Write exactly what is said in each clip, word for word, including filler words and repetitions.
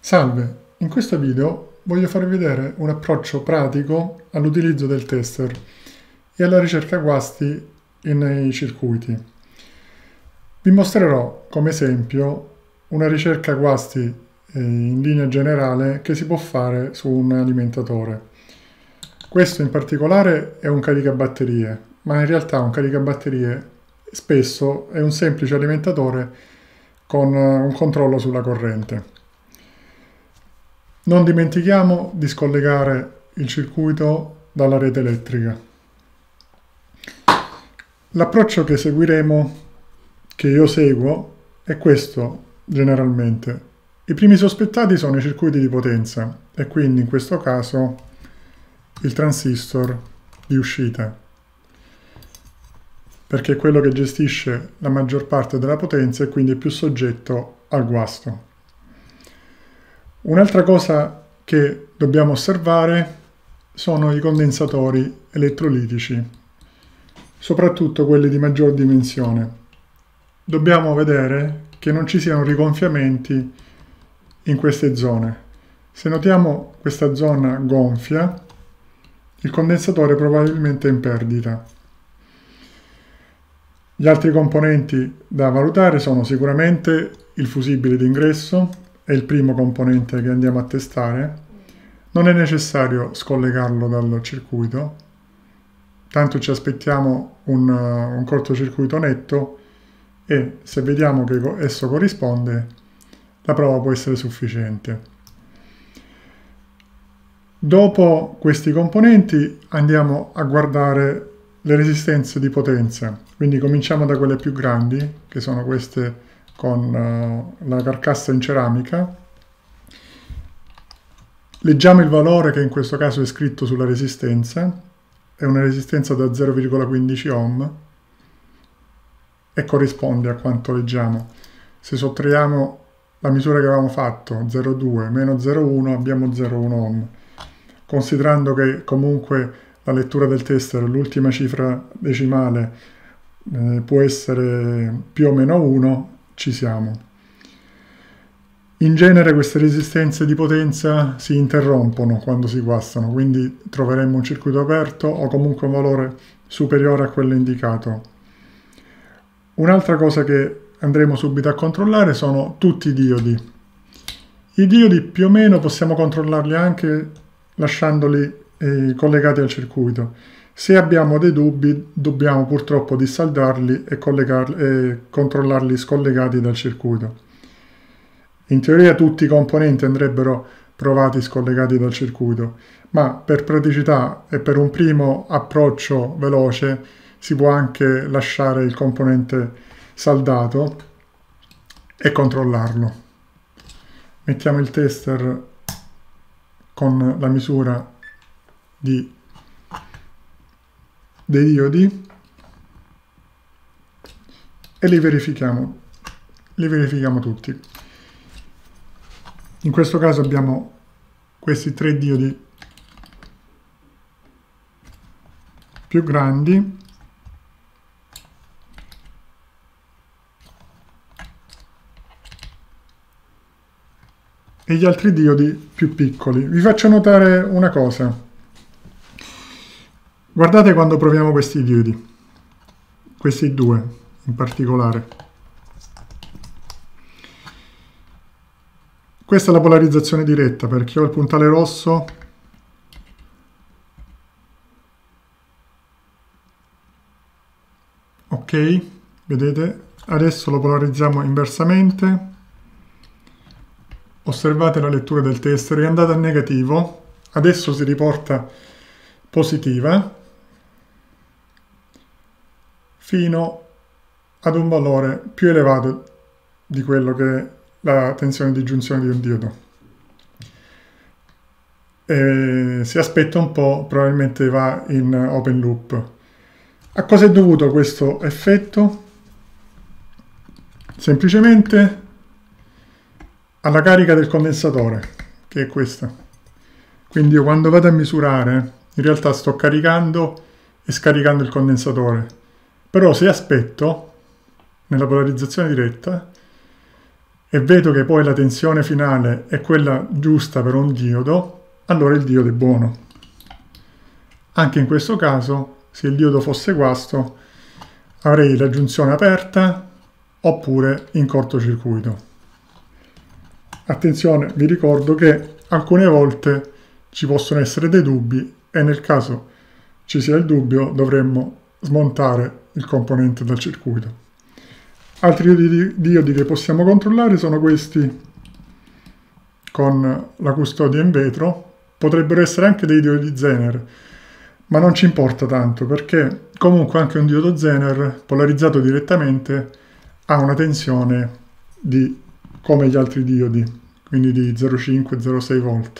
Salve, in questo video voglio farvi vedere un approccio pratico all'utilizzo del tester e alla ricerca guasti nei circuiti. Vi mostrerò come esempio una ricerca guasti in linea generale che si può fare su un alimentatore. Questo in particolare è un caricabatterie, ma in realtà un caricabatterie spesso è un semplice alimentatore con un controllo sulla corrente. Non dimentichiamo di scollegare il circuito dalla rete elettrica. L'approccio che seguiremo, che io seguo, è questo generalmente. I primi sospettati sono i circuiti di potenza e quindi in questo caso il transistor di uscita, perché è quello che gestisce la maggior parte della potenza e quindi è più soggetto al guasto. Un'altra cosa che dobbiamo osservare sono i condensatori elettrolitici, soprattutto quelli di maggior dimensione. Dobbiamo vedere che non ci siano rigonfiamenti in queste zone. Se notiamo questa zona gonfia, il condensatore probabilmente è in perdita. Gli altri componenti da valutare sono sicuramente il fusibile d'ingresso, è il primo componente che andiamo a testare. Non è necessario scollegarlo dal circuito, tanto ci aspettiamo un, un cortocircuito netto e se vediamo che esso corrisponde, la prova può essere sufficiente. Dopo questi componenti andiamo a guardare le resistenze di potenza, quindi cominciamo da quelle più grandi, che sono queste con uh, la carcassa in ceramica. Leggiamo il valore che in questo caso è scritto sulla resistenza, è una resistenza da zero virgola quindici ohm e corrisponde a quanto leggiamo. Se sottraiamo la misura che avevamo fatto, zero virgola due meno zero virgola uno, abbiamo zero virgola uno ohm. Considerando che comunque la lettura del tester, l'ultima cifra decimale, eh, può essere più o meno uno, ci siamo. In genere queste resistenze di potenza si interrompono quando si guastano, quindi troveremo un circuito aperto o comunque un valore superiore a quello indicato. Un'altra cosa che andremo subito a controllare sono tutti i diodi. I diodi più o meno possiamo controllarli anche lasciandoli eh, collegati al circuito. Se abbiamo dei dubbi, dobbiamo purtroppo dissaldarli e, e controllarli scollegati dal circuito. In teoria tutti i componenti andrebbero provati scollegati dal circuito, ma per praticità e per un primo approccio veloce si può anche lasciare il componente saldato e controllarlo. Mettiamo il tester con la misura di dei diodi e li verifichiamo, li verifichiamo tutti. In questo caso abbiamo questi tre diodi più grandi e gli altri diodi più piccoli. Vi faccio notare una cosa. Guardate quando proviamo questi diodi, questi due in particolare. Questa è la polarizzazione diretta, perché ho il puntale rosso ok, vedete? Adesso lo polarizziamo inversamente. Osservate la lettura del tester, è andata a negativo, adesso si riporta positiva, fino ad un valore più elevato di quello che è la tensione di giunzione di un diodo. E si aspetta un po', probabilmente va in open loop. A cosa è dovuto questo effetto? Semplicemente alla carica del condensatore, che è questa. Quindi io quando vado a misurare, in realtà sto caricando e scaricando il condensatore. Però se aspetto, nella polarizzazione diretta, e vedo che poi la tensione finale è quella giusta per un diodo, allora il diodo è buono. Anche in questo caso, se il diodo fosse guasto, avrei la giunzione aperta oppure in cortocircuito. Attenzione, vi ricordo che alcune volte ci possono essere dei dubbi e nel caso ci sia il dubbio dovremmo smontare il componente dal circuito. Altri diodi che possiamo controllare sono questi con la custodia in vetro, potrebbero essere anche dei diodi Zener, ma non ci importa tanto perché comunque anche un diodo Zener polarizzato direttamente ha una tensione di come gli altri diodi, quindi di zero virgola cinque zero virgola sei volt.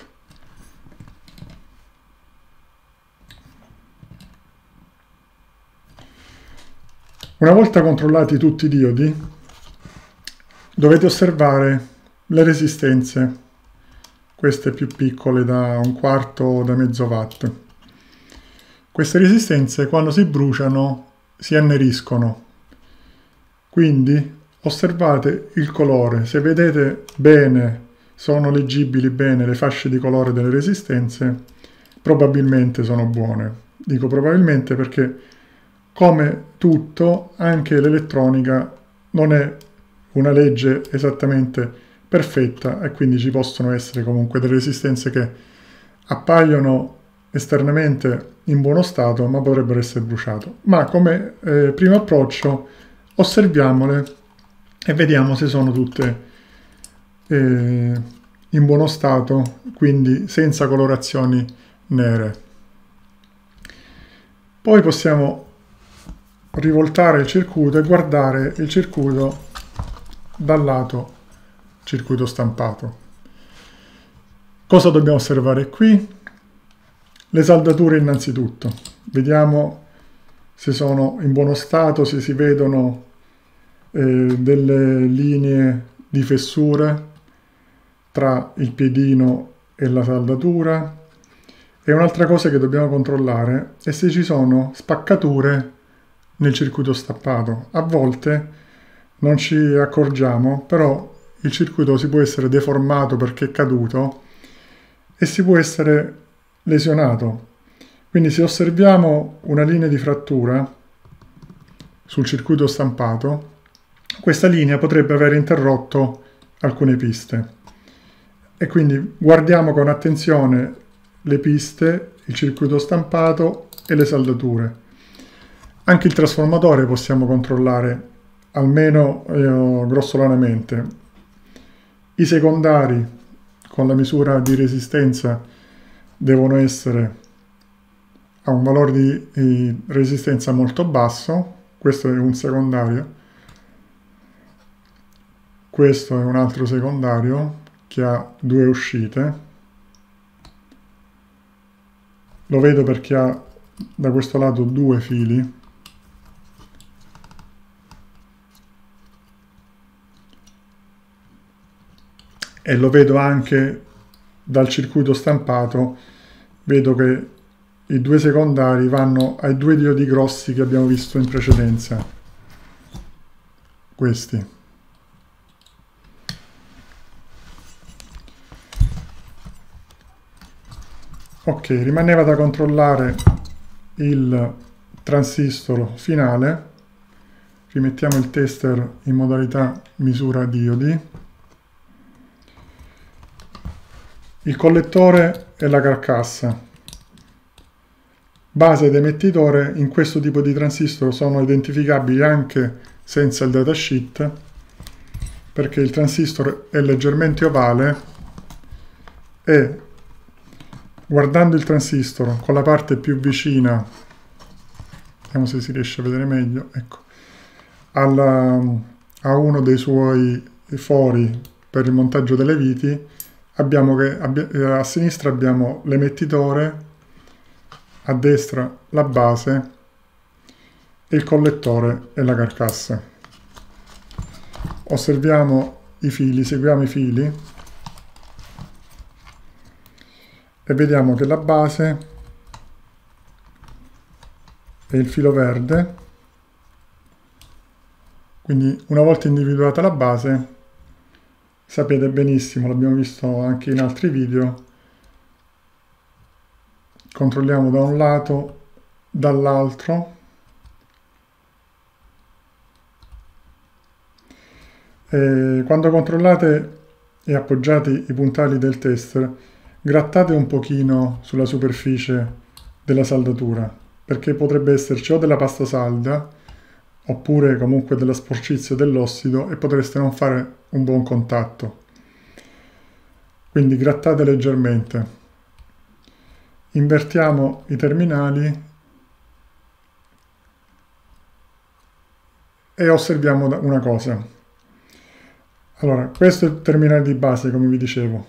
Una volta controllati tutti i diodi, dovete osservare le resistenze, queste più piccole da un quarto o da mezzo watt. Queste resistenze quando si bruciano si anneriscono, quindi osservate il colore. Se vedete bene, sono leggibili bene le fasce di colore delle resistenze, probabilmente sono buone. Dico probabilmente perché come tutto, anche l'elettronica non è una legge esattamente perfetta e quindi ci possono essere comunque delle resistenze che appaiono esternamente in buono stato ma potrebbero essere bruciate. Ma come eh, primo approccio osserviamole e vediamo se sono tutte eh, in buono stato, quindi senza colorazioni nere. Poi possiamo rivoltare il circuito e guardare il circuito dal lato circuito stampato. Cosa dobbiamo osservare qui? Le saldature innanzitutto. Vediamo se sono in buono stato, se si vedono eh, delle linee di fessure tra il piedino e la saldatura. E un'altra cosa che dobbiamo controllare è se ci sono spaccature nel circuito stampato. A volte non ci accorgiamo, però il circuito si può essere deformato perché è caduto e si può essere lesionato. Quindi se osserviamo una linea di frattura sul circuito stampato, questa linea potrebbe aver interrotto alcune piste. E quindi guardiamo con attenzione le piste, il circuito stampato e le saldature. Anche il trasformatore possiamo controllare, almeno eh, grossolanamente. I secondari con la misura di resistenza devono essere a un valore di, di resistenza molto basso. Questo è un secondario. Questo è un altro secondario che ha due uscite. Lo vedo perché ha da questo lato due fili. E lo vedo anche dal circuito stampato, vedo che i due secondari vanno ai due diodi grossi che abbiamo visto in precedenza, questi. Ok, rimaneva da controllare il transistor finale. Rimettiamo il tester in modalità misura diodi. Il collettore e la carcassa. Base ed emettitore in questo tipo di transistor sono identificabili anche senza il datasheet, perché il transistor è leggermente ovale e guardando il transistor con la parte più vicina, vediamo se si riesce a vedere meglio, ecco, alla, a uno dei suoi fori per il montaggio delle viti, abbiamo che a sinistra abbiamo l'emettitore, a destra la base e il collettore e la carcassa. Osserviamo i fili, seguiamo i fili e vediamo che la base è il filo verde, quindi una volta individuata la base sapete benissimo, l'abbiamo visto anche in altri video, controlliamo da un lato, dall'altro, e quando controllate e appoggiate i puntali del tester, grattate un pochino sulla superficie della saldatura, perché potrebbe esserci o della pasta salda oppure comunque della sporcizia dell'ossido e potreste non fare un buon contatto. Quindi grattate leggermente. Invertiamo i terminali e osserviamo una cosa. Allora, questo è il terminale di base, come vi dicevo.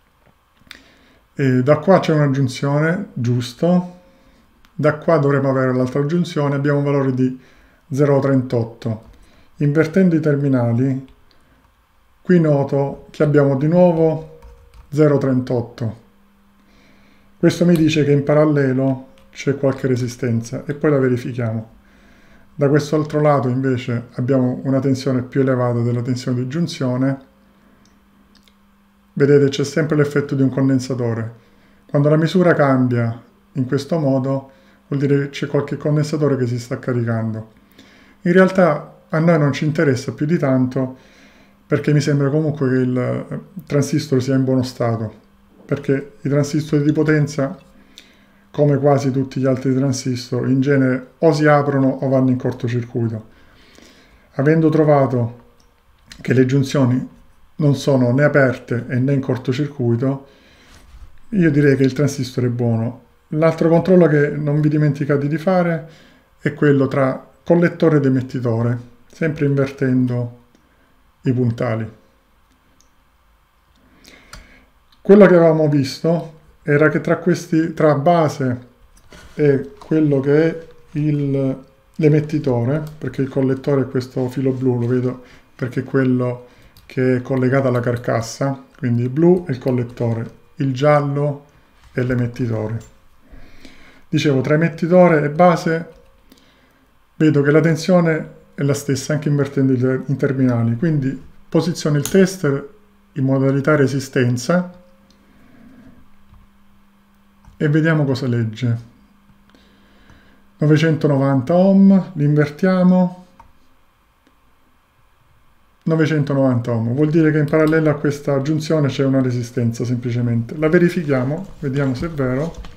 E da qua c'è una giunzione, giusto. Da qua dovremo avere l'altra giunzione, abbiamo un valore di zero virgola trentotto. Invertendo i terminali, qui noto che abbiamo di nuovo zero virgola trentotto. Questo mi dice che in parallelo c'è qualche resistenza e poi la verifichiamo. Da questo altro lato invece abbiamo una tensione più elevata della tensione di giunzione. Vedete, c'è sempre l'effetto di un condensatore. Quando la misura cambia in questo modo vuol dire che c'è qualche condensatore che si sta caricando. In realtà a noi non ci interessa più di tanto, perché mi sembra comunque che il transistor sia in buono stato, perché i transistor di potenza, come quasi tutti gli altri transistor, in genere o si aprono o vanno in cortocircuito. Avendo trovato che le giunzioni non sono né aperte e né in cortocircuito, io direi che il transistor è buono. L'altro controllo che non vi dimenticate di fare è quello tra collettore ed emettitore, sempre invertendo i puntali. Quello che avevamo visto era che tra questi, tra base e quello che è l'emettitore, perché il collettore è questo filo blu, lo vedo perché è quello che è collegato alla carcassa, quindi il blu è il collettore, il giallo è l'emettitore. Dicevo, tra emettitore e base vedo che la tensione è la stessa anche invertendo i terminali, quindi posiziono il tester in modalità resistenza e vediamo cosa legge. novecentonovanta ohm, li invertiamo, novecentonovanta ohm, vuol dire che in parallelo a questa giunzione c'è una resistenza semplicemente. La verifichiamo, vediamo se è vero.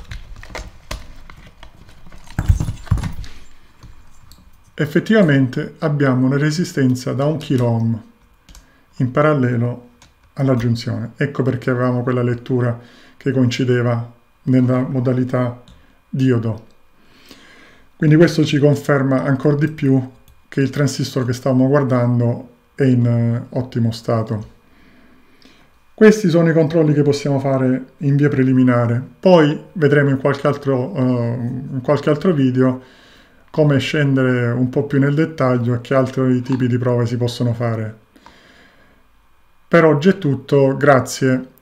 Effettivamente abbiamo una resistenza da un chilo ohm in parallelo alla giunzione. Ecco perché avevamo quella lettura che coincideva nella modalità diodo. Quindi questo ci conferma ancora di più che il transistor che stavamo guardando è in uh, ottimo stato. Questi sono i controlli che possiamo fare in via preliminare. Poi vedremo in qualche altro, uh, in qualche altro video come scendere un po' più nel dettaglio e che altri tipi di prove si possono fare. Per oggi è tutto, grazie